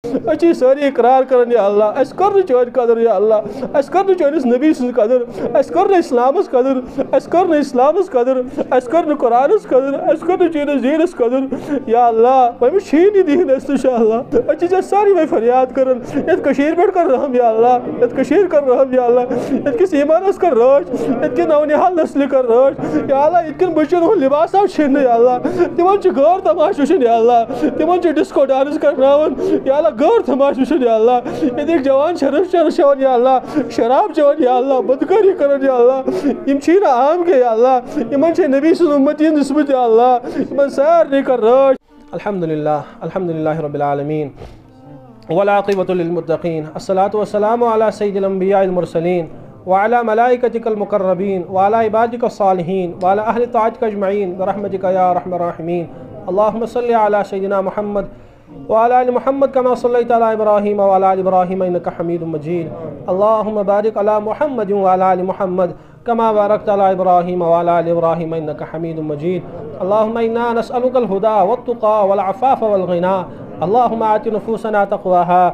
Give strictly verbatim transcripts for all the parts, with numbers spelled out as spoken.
अच्छी सारी इकरार कर या अल्लाह अस कर चोन कदर या अल्लाह अस कर चोनिस नबी सुन कदर अस कर इस्लामस कदर अस कर इस्लामस कदर अस कर कुरानस कदर अस कर चोनिस दीनस कदर या अल्लाह वह शीन दीन अस इंशाअल्लाह अच्छी जो सारी वे फरियाद करन यत कशीर पेट कर रहम या अल्लाह यत कशीर कर रहम या अल्लाह यत किस ईमानस कर राज यत के नौनिहाल नस्ल कर राज या अल्लाह इतकन बच्चन हो लिबास आव छिन या अल्लाह तिमन च गौर तमाश वुशन या अल्लाह तिमन च डिस्को डांस करनावन या अल्लाह गौर तमाश वुशन या अल्लाह ये जवान शरफ चर्चवन या अल्लाह शराब चवन या अल्लाह बदकारी करन या अल्लाह यम छीना आम के या अल्लाह यमन छ नबी सुन उम्मतीन निस्बत या अल्लाह यमन सार कर राज अल्हम्दुलिल्लाह अल्हम्दुलिल्लाह रब्बिल आलमीन वल आक़िबतु लिल मुत्तक़ीन अस्सलातु वस्सलामु अला सय्यिदिल अंबियाइल मुरसलीन व अला मलाइकतिकल मुक़र्रबीन व अला इबादिकस सालिहीन व अला अहलि ताअतिक अजमईन बिरहमतिका या अरहमर राहिमीन अल्लाहुम्मा सल्लि अला सय्यिदिना मुहम्मद व अला आलि मुहम्मद कमा सल्लैता अला इब्राहीम व अला आलि इब्राहीम इन्नका हमीदुम मजीद अल्लाहुम्मा बारिक अला मुहम्मद व अला आलि मुहम्मद कमा बारकता अला इब्राहीम व अला आलि इब्राहीम इन्नका हमीदुम मजीद अल्लाहुम्मा इन्ना नसअलुकल हुदा वत्तुक़ा वल अफ़ाफ़ वल ग़िना अल्लाहुम्मा आति नुफ़ूसना तक़वाहा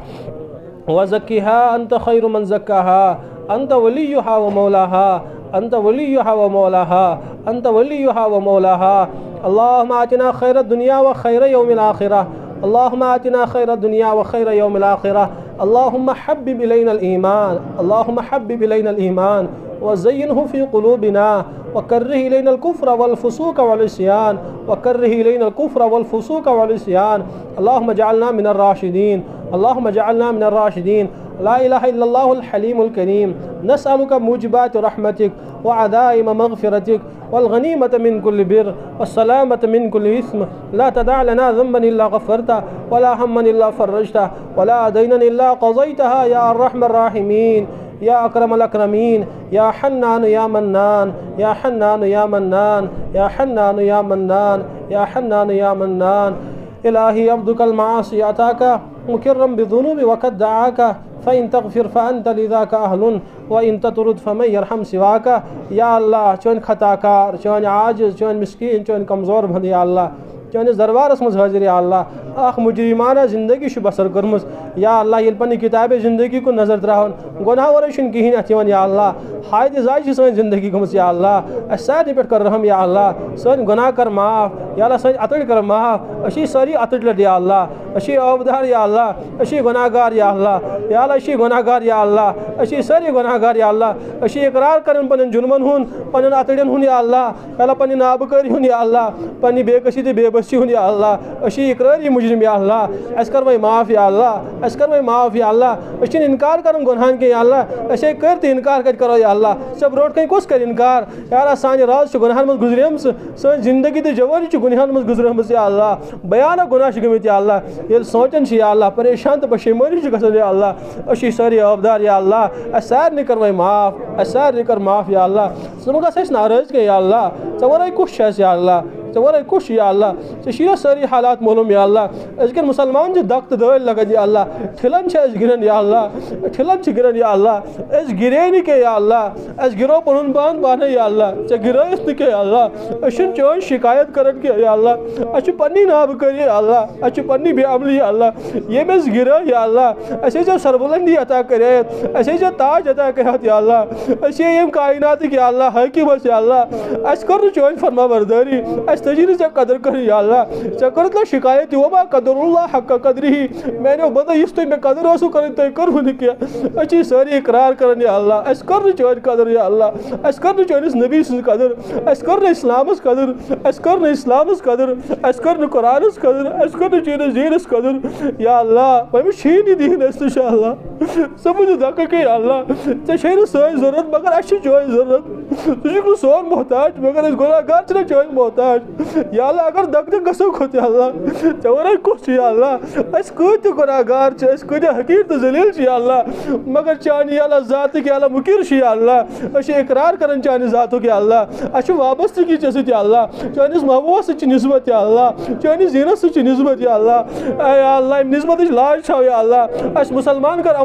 व ज़क्किहा अंत खैरु मन ज़क्काहा अंत वलियुहा व मौलाहा अंत वलियुहा व मौलाहा अंत वलियुहा व मौलाहा अल्लाहुम्मा आतिना खैरद दुनिया व खैर यौमिल आखिरह अल्लाहुम्मा आतिना खैरद दुनिया व खैर यौमिल आखिरह अल्लाहुम्मा हब्बिब इलैनल ईमान अल्लाहुम्मा हब्बिब इलैनल ईमान व ज़य्यिनहु फ़ी क़ुलूबिना व कर्रिह इलैनल कुफ़्र वल फ़ुसूक़ वल इस्यान व कर्रिह इलैनल कुफ़्र वल फ़ुसूक़ वल इस्यान अल्लाहुम्मा जअलना मिनर राशिदीन अल्लाहुम्मा जअलना मिनर राशिदीन ला इलाहा इल्लल्लाहुल हलीमुल करीम नसअलुका मूजिबात रहमतिक व अदाइम मग़फ़िरतिक वल गनीमत मिन कुल्लि बिर वस्सलामत मिन कुल्लि इस्म ला तदा लना ज़म्बन इल्ला गफ़रता वला हम्मन इल्ला फ़र्रजता वला दीनन इल्ला क़ज़ैतहा या अर्रहमर राहिमीन या अकरमल अकरमीन या हन्नान या मन्नान या हन्नान या मन्नान या हन्नान या मन्नान या हन्नान या मन्नान इलाही अब्दुकल मासी अताका मुकर्रम बिज़ुनूबि वक़द दआका फ़इन तग़फ़िर फ़अन्त लिज़ाका अहलुन व इन ततरुद फ़मन यरहम सिवाका या अल्लाह चोन खताकार चोन आजिज़ चोन मिस्कीन चोन कमज़ोर बंद या अल्लाह चोनिस दरबारस मज हाजिर या अल्लाह अख मुजरिमाना ज़िंदगी शु बसर करमस या अल्लाह ये पन्नी किताब ज़िंदगी को नज़र त्रावन गुनाह वर शुन कहीं अथवन या अल्लाह हायद जाय सन ज़िंदगी गमस या अल्लाह सारे पे कर रहम या अल्लाह सन गुनाह कर माफ़ या अल्लाह सन अतड़ कर माफ़ अशी सारी अतड़ लड या अल्लाह अशी अवधार या अल्लाह अशी गुनाहगार या अल्लाह या अल्लाह अशी गुनाहगार या अल्लाह अशी सारी गुनाहगार या अल्लाह अशी इकरार करन पन जुर्मन हुन पन अतड़न हुन या अल्लाह अल्लाह पन नाबकारी हुन या अल्लाह पन बेकसी ते बेबसी हुन या अल्लाह अशी इकरारी मुजरिम या अल्लाह अस कर वही माफ़ या अल्लाह अस कर वही माफ़ या अल्लाह अशी इनकार करन गुनाहन के या अल्लाह अशे करते इनकार कर करो या अल्लाह सब रोड कहीं कुछ कर इनकार या अल्लाह सानी राज गुनाहन मज गुजरेम सन जिंदगी ते जवानी च गुनाहन मज गुजरेम या अल्लाह बयान गुनाह गमित या अल्लाह ये सोचन या अल्लाह परेशान तो पशेमानी गसन या अल्लाह अशी सारी अवदार या अल्लाह असार नहीं कर वही माफ़ असार नहीं कर माफ़ या अल्लाह समगा सच नाराज के या अल्लाह सवरा कुछ या अल्लाह सवर कुछ या अल्लाह शीरा सारी हालात मालूम या अल्लाह अजकल मुसलमान जो दख्त दल लगन या अल्लाह ठिलन गिरन या अल्लाह ठिलन गिरन या अल्लाह अस गिरे नहीं के या अल्लाह अस गिरो पन बान बाने या अल्लाह चे गिरस नहीं के अल्लाह अशन चोन शिकायत करन के या अल्लाह अच पन्नी नाब कर या अल्लाह अच पन्नी बेअमली या अल्लाह ये बस गिरा या अल्लाह असे जो सरबुलंदी अता करे असे जो ताज अता करे या अल्लाह असे ये कायनात के अल्लाह है कि बस या अल्लाह अस कर चोन फरमा बरदारी तजीर से कदर कर या अल्लाह चकर शिकायत वबा कदरुल्लाह हक कदरी मैंने बता इस तो मैं कदर वसू कर तो कर किया अच्छी सारी इकरार कर या अल्लाह अस कर चोन कदर या अल्लाह अस कर चोनिस नबी सुन कदर अस कर इस्लामस कदर अस कर इस्लामस कदर अस कर कुरानस कदर अस कर चोनिस दीनस कदर या अल्लाह वह शीन दीन अस इंशाअल्लाह समझ दक के या अल्लाह ते शेर सोई जरूरत मगर अच्छी चोन जरूरत तुझे सोन मोहताज मगर इस गुनाहगार चले चोन मोहताज या अल्लाह अगर दक दक गसो खोते अल्लाह चवरा कुछ या अल्लाह अस कोत गुनाहगार छ अस कोत हकीर तो जलील छ या अल्लाह मगर चानी या अल्लाह जात के अल्लाह मुकिर छ या अल्लाह अस इकरार करन चानी जातो के अल्लाह अस वाबस्त की जैसे या अल्लाह चानी महबूब से निस्बत या अल्लाह चानी जीनत से निस्बत या अल्लाह या अल्लाह निस्बत लाज छ या अल्लाह अस मुसलमान कर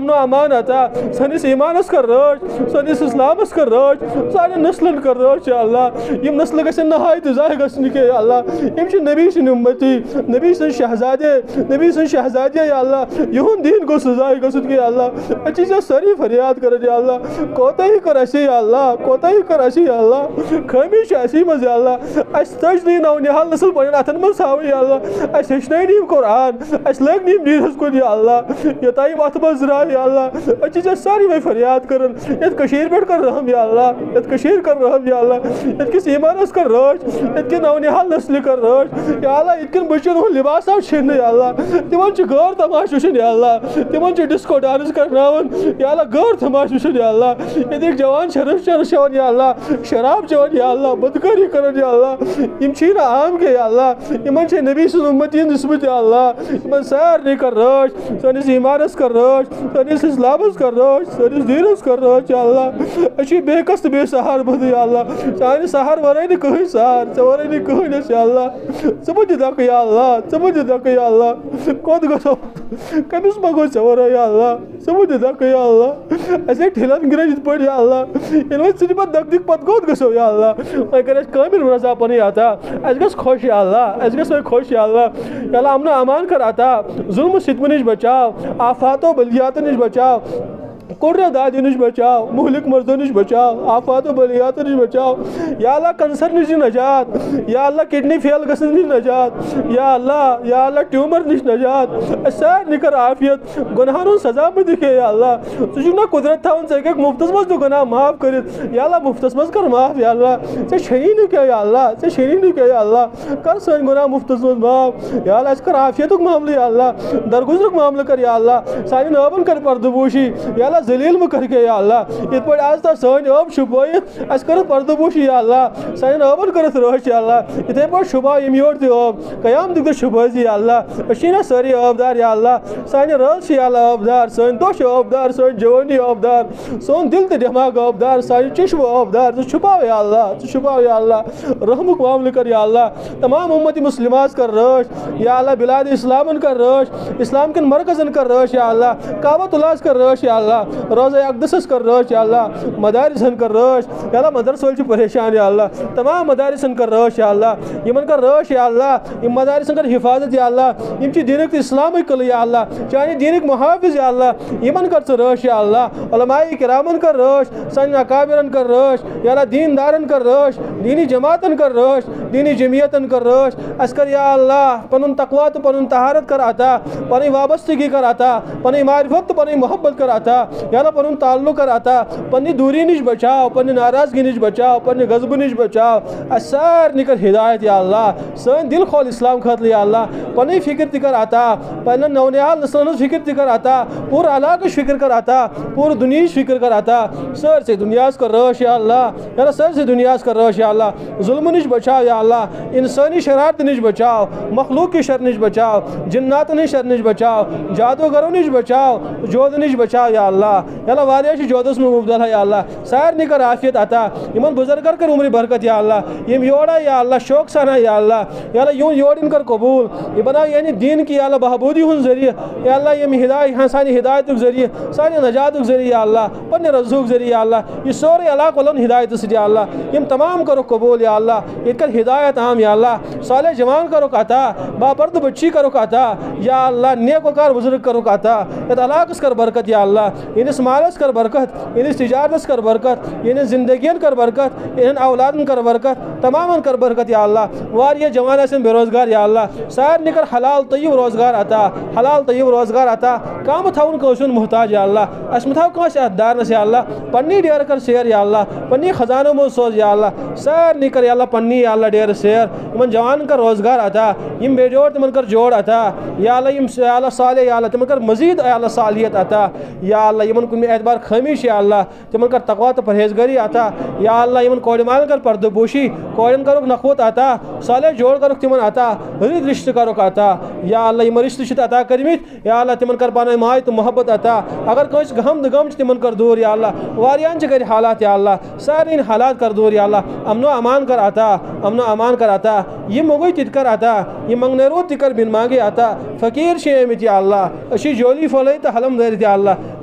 अमन अमान अता सनिस ईमानस कर रोज सनिस इस्लामस कर रोज सारे नस्लन कर रोज या अल्लाह यम नस्ल गसन नहायत जाय गसन के या अल्लाह यम छ नबी सन उम्मती नबी सन शहजादे नबी सन शहजादे या अल्लाह यहुन दीन को सजाय गसन के या अल्लाह अच्छी से सारी फरियाद कर या अल्लाह कोताही कर असी या अल्लाह कोताही कर असी या अल्लाह खमी शासी मज या अल्लाह अस तजदी नौ निहाल नस्ल पन अतन मज साव या अल्लाह अस हेचनाई कुरान अस लग नीम दीनस कुन या अल्लाह ये ताइम अत मज रा या अल्लाह अच्छी से सारी वे फरियाद करन यत कशीर पे कर रहम या अल्लाह यत कशीर कर रहम या अल्लाह यत किस ईमानस कर रोज यत के नौ निहाल नस्ल कर रोज या अल्लाह इतकन बचन हो लिबास आव छिन या अल्लाह तिमन छ गौर तमाश वुशन या अल्लाह तिमन छ डिस्को डांस करनावन या अल्लाह गौर तमाश वुशन या अल्लाह यत एक जवान शरफ चरशवन या अल्लाह शराब चवन या अल्लाह बदकारी करन या अल्लाह यम छी ना आम के या अल्लाह यमन छ नबी सन उम्मतीन निस्बत या अल्लाह यमन सार ने कर रोज सनिस ईमानस कर रोज सनिस इस्लामस कर रोज सनिस दीनस कर रोज या अल्लाह अच्छी बेकस्त बेसहार बद या अल्लाह सारे सहार वराय ने कहीं सार सवराय ने कहीं न या अल्लाह समझ दक या अल्लाह समझ दक या अल्लाह कोद गसो कमिस मगो सवराय या अल्लाह समझ दक या अल्लाह ऐसे ठेलन गिरज पड़ या अल्लाह इन सिर्फ दक दिक पत कोद गसो या अल्लाह अगर कामिल रजा पने आता अस गस खुश या अल्लाह अस गस खुश या अल्लाह या अल्लाह अमन अमान कर आता जुल्म सितम निश बचाओ आफातो बलियात निश बचाओ कुर्र दादी निश बचाओ मुहलिक मर्दों निश बचाओ आफात बलियात निश बचाओ या अल्लाह कैंसर निश नजात या अल्लाह किडनी फेल गसन निश नजात या अल्लाह या अल्लाह ट्यूमर निश नजात सर निकर आफियत गुनाहों सजा में दिखे या अल्लाह तुझे ना कुदरत था उन से मुफ्तस मस तो गुनाह माफ कर या अल्लाह मुफ्तस मस कर माफ या अल्लाह से शरी नहीं किया या अल्लाह से शरी नहीं किया या अल्लाह कर सन गुनाह मुफ्तस मस माफ या अल्लाह इसका आफियत मामले या अल्लाह दरगुजर मामला कर या अल्लाह सारी नबन कर पर्दबोशी या अल्लाह जलील में करके या अल्लाह इत पे आज तक सन अब शुभायत अस कर पर्दबोशी या अल्लाह सन अबन करत रोश या अल्लाह इथे पे शुभा यम योर ते अब कयाम दिग शुभाज या अल्लाह अशीना सारी अबदार या अल्लाह सन रस या अल्लाह अबदार सन दोष अबदार सन जवानी अबदार सन दिल ते दिमाग अबदार सन चश्म अबदार तो छुपा या अल्लाह तो छुपा या अल्लाह रहमक मामले कर या अल्लाह तमाम उम्मती मुस्लिमात कर रोश या अल्लाह बिलाद इस्लामन कर रोश इस्लाम के मरकजन कर रोश या अल्लाह काबतुल्लाह कर रोश या अल्लाह रोज़ा अक़दस कर रोश या अल्लाह मदारिसन कर रोश या अल्लाह मदरस वाल परेशान या अल्लाह तमाम मदारिसन कर रोश या अल्लाह यमन कर रोश या अल्लाह यम मदारिसन कर हिफाजत या अल्लाह यम ची दीनक इस्लाम कल या अल्लाह चाहे दीनक मुहाफिज या अल्लाह यमन कर रोश या अल्लाह उलमाए किरामन कर रोश सन अकाबिरन कर रोश या अल्लाह दीनदारन कर रोश दीनी जमातन कर रोश दीनी जमियतन कर रोश अस्कर या अल्लाह पनुन तकवा तो पनुन तहारत कर आता पनी वाबस्तगी कर आता पनी मारिफत पनी मोहब्बत कर आता या अल्लाह पनुन ताल्लुक कर आता पनी दूरी निश बचाओ पनी नाराजगी निश बचाओ पनी गजब निश बचाओ असर निकर हिदायत या अल्लाह सन दिल खोल इस्लाम खत या अल्लाह पनी फिक्र तिकर आता पन नौनियाल नस्लन फिक्र तिकर आता पूरा इलाका फिक्र कर आता पूरी दुनिया फिक्र कर आता सर से दुनिया कर रोश या अल्लाह या सर से दुनिया कर रोश या अल्लाह जुल्म निश बचाओ या अल्लाह इंसानी शरारत निश बचाओ मखलूक की शर निश बचाओ जिन्नात निश शर निश बचाओ जादूगरों निश बचाओ जोध निश बचाओ या अल्लाह या अल्लाह वारिया जोदस में मुबदल है या अल्लाह सार निकर आफियत आता इमन बुजुर्गर कर उम्र बरकत या अल्लाह यम योड़ा या अल्लाह शौक सना या अल्लाह या अल्लाह यूं योड़ इनकर कबूल ये बना यानी दीन की या अल्लाह बहबूदी हुन जरिए या अल्लाह यम हिदायत हसानी हिदायत के जरिए सारी नजात के जरिए या अल्लाह पन्ने रज़ूक जरिए या अल्लाह ये सारे इलाका वालों हिदायत से या अल्लाह यम तमाम करो कबूल या अल्लाह इनकर हिदायत आम या अल्लाह साले जवान करो काता बापर्द बच्ची करो काता या अल्लाह नेकोकार बुजुर्ग करो काता ये अलाकस कर बरकत या अल्लाह इन मालस कर बरकत इन तिजारत कर बरकत इन जिंदगियन कर बरकत इन औलादन कर बरकत तमाम कर बरकत या अल्लाह वारिया जवान से बेरोजगार या अल्लाह सार निकर हलाल तय्यब रोजगार आता हलाल तय्यब रोजगार आता काम थाउन कोशन मोहताज या अल्लाह असमथाव कोश अदार न या अल्लाह पन्नी डेर कर शेर या अल्लाह पन्नी खजानो मो सोज या अल्लाह सार निकर या अल्लाह पन्नी या अल्लाह डेर शेर इमन जवान का रोजगार आता यम बेजोड़ तिमन कर जोड़ आता या अल्लाह यम या अल्लाह साले या अल्लाह तिमन कर मजीद या अल्लाह सालियत आता या अल्लाह यमन कुन में एतबार खमीश या अल्लाह तिमन कर तकवा तो परहेजगारी आता या अल्लाह यमन कोडमान कर पर्दपोशी कोडन करो नखवत आता साले जोड़ करो तिमन आता रिद रिश्ते करो आता या अल्लाह यम रिश्ते शित अता करमित या अल्लाह तिमन कर पाने माय तो मोहब्बत आता अगर कोई गम गम तिमन कर दूर या अल्लाह वारियान च कर हालात या अल्लाह सारे इन हालात कर दूर या अल्लाह अमनो अमान कर आता अमनो अमान कर आता ये मोगई तितकर आता ये मंगनेरो तिकर बिन मांगे आता फकीर शे मित या अल्लाह अशी जोली फले तो हलम दर या अल्लाह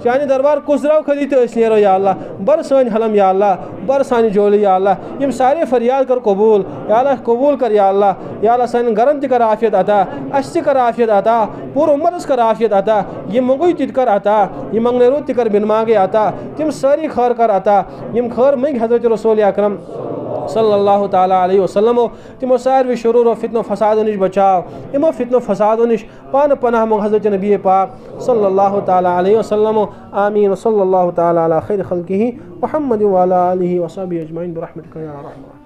शान दरबार कुसराव खदी तो नेरो या अल्लाह बर सन हलम या अल्लाह बर सान जोली या अल्लाह यम सारे फरियाद कर कबूल या अल्लाह कबूल कर या अल्लाह या अल्लाह सान गरम त कर आफियत अता अस कर आफियत अता पूर उम्मत कर आफियत अता ये मंगुई तित कर अता ये मंगने रो ति कर बिन मांगे अता तिम सारी खैर कर अता यम खैर मंग हजरत रसूल अकरम सल्लल्लाहु ताला अलैहि वसल्लम तिमो सारवी शुरूर व फितनो फसाद निश बचाव इमो फितनो फसाद निश पान पनाह मो हजरत नबी पाक सल्लल्लाहु ताला अलैहि वसल्लम आमीन व सल्लल्लाहु ताला अला खैर खल्किही मुहम्मद व अला आलिहि व सहबिही अजमईन बिरहमतिका या रहमान।